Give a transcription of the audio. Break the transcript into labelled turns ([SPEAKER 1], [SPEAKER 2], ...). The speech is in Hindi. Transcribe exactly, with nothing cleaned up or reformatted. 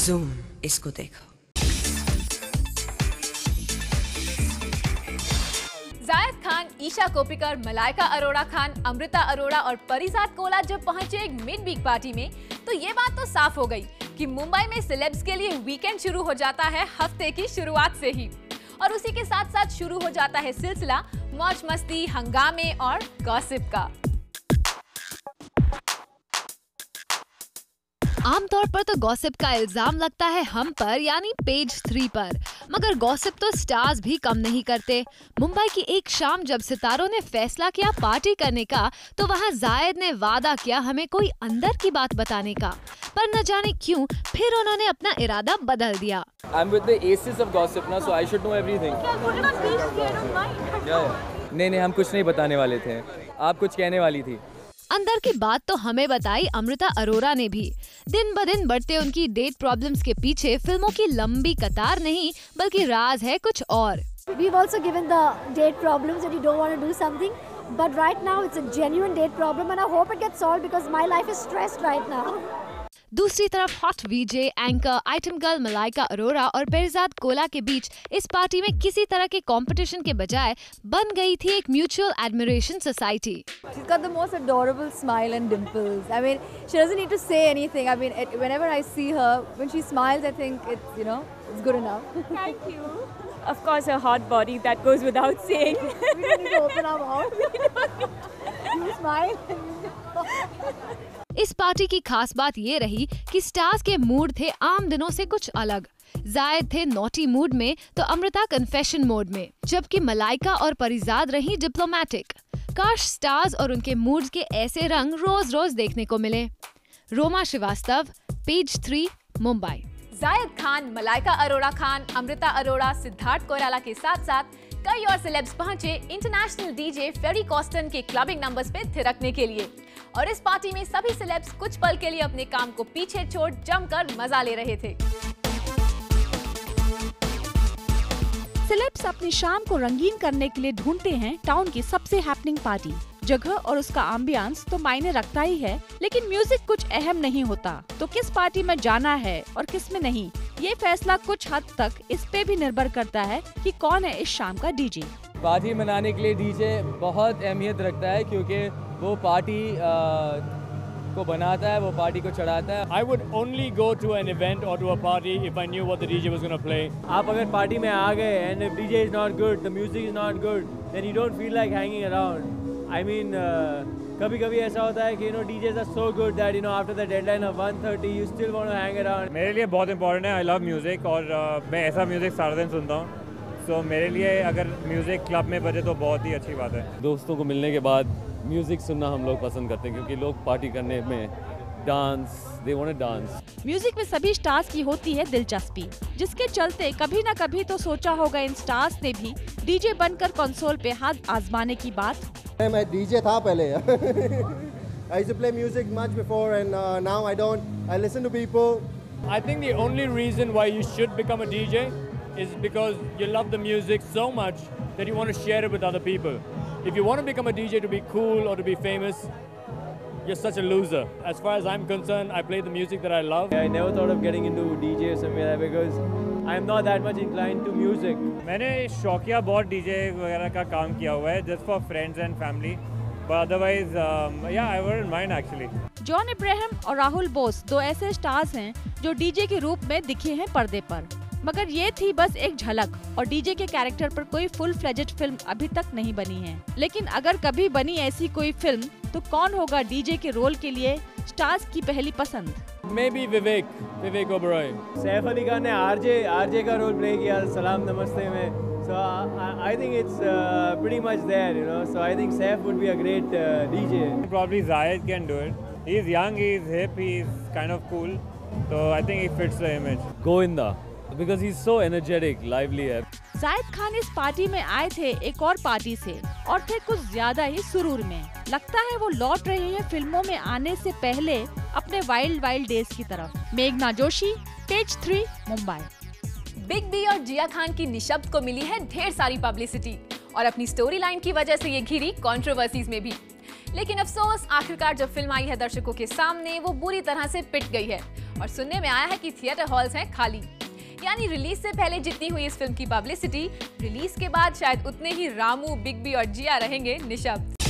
[SPEAKER 1] जूम, इसको देखो।
[SPEAKER 2] जायद खान, ईशा कोप्पिकर, मलाइका अरोड़ा खान, अमृता अरोड़ा और परिजात कोला जब पहुंचे एक मिड वीक पार्टी में, तो ये बात तो साफ हो गई कि मुंबई में सेलेब्स के लिए वीकेंड शुरू हो जाता है हफ्ते की शुरुआत से ही, और उसी के साथ साथ शुरू हो जाता है सिलसिला मौज मस्ती, हंगामे और गॉसिप का।
[SPEAKER 3] आमतौर पर तो गॉसिप का इल्जाम लगता है हम पर, यानी पेज थ्री पर, मगर गॉसिप तो स्टार्स भी कम नहीं करते। मुंबई की एक शाम जब सितारों ने फैसला किया पार्टी करने का, तो वहां जायद ने वादा किया हमें कोई अंदर की बात बताने का, पर न जाने क्यों फिर उन्होंने अपना इरादा बदल दिया।
[SPEAKER 4] I'm with the aces of gossip now, so I should know everything. नहीं नहीं, हम कुछ नहीं बताने वाले थे, आप कुछ कहने वाली थी।
[SPEAKER 3] अंदर की बात तो हमें बताई अमृता अरोड़ा ने भी। दिन ब दिन बढ़ते उनकी डेट प्रॉब्लम्स के पीछे फिल्मों की लंबी कतार नहीं, बल्कि राज है कुछ और।
[SPEAKER 5] We've also given the date problems that you don't want to do something, but right now it's a genuine date problem and I hope it gets solved because my life is stressed right now.
[SPEAKER 3] दूसरी तरफ hot VJ, anchor, item girl Malaika Arora और परिजात कोला के बीच इस पार्टी में किसी तरह के कंपटीशन के बजाय बन गई थी एक mutual admiration society.
[SPEAKER 6] She's got the most adorable smile and dimples. I mean, she doesn't need to say anything. I mean, it, whenever I see her, when she smiles, I think it's, you know, it's good enough.
[SPEAKER 7] Thank you. Of course, her hot body, that goes without saying.
[SPEAKER 6] We don't need to open our mouth. You smile.
[SPEAKER 3] इस पार्टी की खास बात ये रही कि स्टार्स के मूड थे आम दिनों से कुछ अलग। जायद थे नॉटी मूड में तो अमृता कन्फेशन मोड में, जबकि मलाइका और परिजात रही डिप्लोमेटिक। काश स्टार्स और उनके मूड्स के ऐसे रंग रोज रोज देखने को मिले। Roma Srivastava, page three, Mumbai.
[SPEAKER 2] जायद खान, मलाइका अरोड़ा खान, अमृता अरोड़ा, सिद्धार्थ कोइराला के साथ साथ कई और सेलेब्स पहुंचे इंटरनेशनल डीजे फेरी कॉस्टन के क्लबिंग नंबर्स पे थिरकने के लिए, और इस पार्टी में सभी सेलेब्स कुछ पल के लिए अपने काम को पीछे छोड़ जमकर मजा ले रहे थे।
[SPEAKER 8] सेलेब्स अपनी शाम को रंगीन करने के लिए ढूंढते हैं टाउन की सबसे हैपनिंग पार्टी। जगह और उसका एम्बियंस तो मायने रखता ही है, लेकिन म्यूजिक कुछ अहम नहीं होता। तो किस पार्टी में जाना है और किस में नहीं, ये फैसला कुछ हद तक इस पे भी निर्भर करता है कि कौन है इस शाम का डीजे।
[SPEAKER 4] पार्टी मनाने के लिए डीजे बहुत अहमियत रखता है, क्योंकि वो पार्टी आ, को बनाता है, वो पार्टी को चढ़ाता है।
[SPEAKER 9] I would only go to an event or to a party if I knew what the D J was going to play.
[SPEAKER 4] आप अगर पार्टी में आ गए and if D J is not good, the music is not good, then you don't feel like hanging around. I mean, कभी कभी ऐसा होता है कि you know D Js are so good that you know after the deadline of one thirty you still want to hang around.
[SPEAKER 9] मेरे लिए बहुत important है, I love music और uh, मैं ऐसा म्यूजिक सारा दिन सुनता हूँ। सो so, मेरे लिए अगर म्यूजिक क्लब में बजे तो बहुत ही अच्छी बात है।
[SPEAKER 4] दोस्तों को मिलने के बाद म्यूजिक सुनना हम लोग पसंद करते हैं, क्योंकि लोग पार्टी करने में dance, they want to dance.
[SPEAKER 8] Music में सभी स्टार्स की होती है दिलचस्पी, जिसके चलते कभी न कभी तो सोचा होगा इन स्टार्स ने भी डीजे बनकर कंसोल पे हाथ आजमाने की बात।
[SPEAKER 10] मैं डीजे था पहले। I used to play music much before and uh, now I don't. I listen to people.
[SPEAKER 9] I think the only reason why you should become a D J is because you love the music so much that you want to share it with other people. If you want to become a D J to be cool or to be famous, you're such a loser. As far as I'm concerned, I play the music that I love.
[SPEAKER 4] I never thought of getting into D J or something like that because I'm not that much inclined to music.
[SPEAKER 9] मैंने शौकिया बहुत डीजे वगैरह का काम किया हुआ है, just for friends and family. But otherwise, um, yeah, I wouldn't mind actually.
[SPEAKER 8] John Abraham और राहुल बोस दो ऐसे स्टार्स हैं जो डीजे के रूप में दिखे हैं पर्दे पर, मगर ये थी बस एक झलक और डीजे के कैरेक्टर पर कोई फुल फ्लेजेड फिल्म अभी तक नहीं बनी है। लेकिन अगर कभी बनी ऐसी कोई फिल्म तो कौन होगा डीजे के रोल के लिए स्टार्स की पहली पसंद?
[SPEAKER 4] Maybe विवेक, विवेक ओबरॉय। सैफ अली खान ने आरजे आरजे का रोल प्ले किया सलाम नमस्ते में। So I, I think it's uh, pretty much there, you know. So I think Saif would be a great uh, D J.
[SPEAKER 9] Probably Zayed can do it. He's young, he's hip, he's kind of cool. So I think he fits the image.
[SPEAKER 4] Govinda, because he's so energetic, lively है।
[SPEAKER 8] जायद खान इस पार्टी में आए थे एक और पार्टी से और थे कुछ ज्यादा ही सुरूर में। लगता है वो लौट रहे हैं फिल्मों में आने से पहले अपने वाइल्ड वाइल्ड डेज की तरफ। मेघना Joshi, page three, Mumbai.
[SPEAKER 2] Big B और जिया खान की निशब्द को मिली है ढेर सारी पब्लिसिटी और अपनी स्टोरी लाइन की वजह से ये घिरी कंट्रोवर्सीज में भी। लेकिन अफसोस आखिरकार जब फिल्म आई है दर्शकों के सामने वो बुरी तरह से पिट गई है और सुनने में आया है कि थिएटर हॉल्स हैं खाली। यानी रिलीज से पहले जितनी हुई इस फिल्म की पब्लिसिटी, रिलीज के बाद शायद उतने ही रामू, बिग बी और जिया रहेंगे निशब्द।